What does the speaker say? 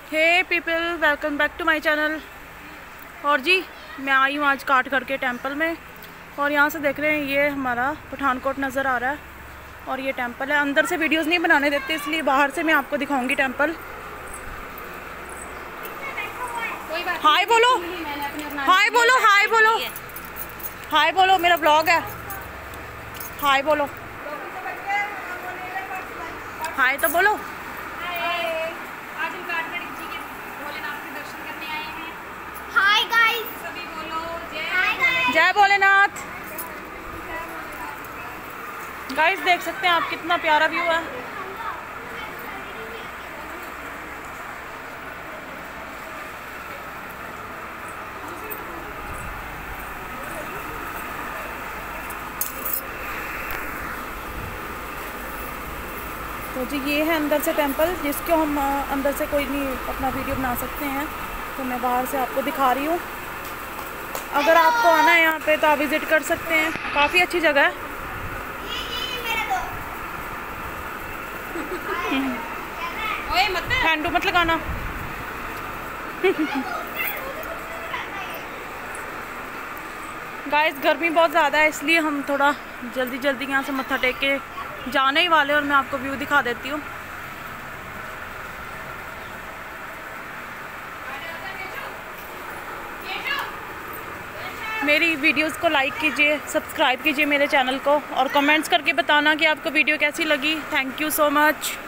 Hey people, welcome back to my channel. और जी मैं आई हूँ आज काट करके टेंपल में, और यहाँ से देख रहे हैं ये हमारा पठानकोट नज़र आ रहा है और ये टेंपल है। अंदर से वीडियोस नहीं बनाने देते, इसलिए बाहर से मैं आपको दिखाऊंगी टेंपल। हाय बोलो, हाय बोलो, हाय बोलो, हाय बोलो, मेरा ब्लॉग है। हाय बोलो, हाय तो बोलो। हाय गाइस, सभी बोलो जय भोलेनाथ। गाइस देख सकते हैं आप कितना प्यारा व्यू है। तो जी ये है अंदर से टेंपल, जिसको हम अंदर से कोई नहीं अपना वीडियो बना सकते हैं, तो मैं बाहर से आपको दिखा रही हूँ। अगर आपको आना है यहाँ पे तो आप विज़िट कर सकते हैं, काफ़ी अच्छी जगह है। हैंडू मत लगाना। गाइस गर्मी बहुत ज़्यादा है, इसलिए हम थोड़ा जल्दी जल्दी यहाँ से मत्था टेक के जाने ही वाले, और मैं आपको व्यू दिखा देती हूँ। मेरी वीडियोस को लाइक कीजिए, सब्सक्राइब कीजिए मेरे चैनल को, और कमेंट्स करके बताना कि आपको वीडियो कैसी लगी। Thank you so much.